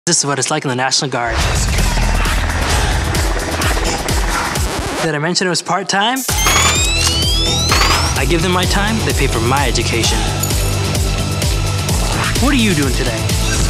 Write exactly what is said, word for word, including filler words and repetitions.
This is what it's like in the National Guard. Did I mention it was part-time? I give them my time, they pay for my education. What are you doing today?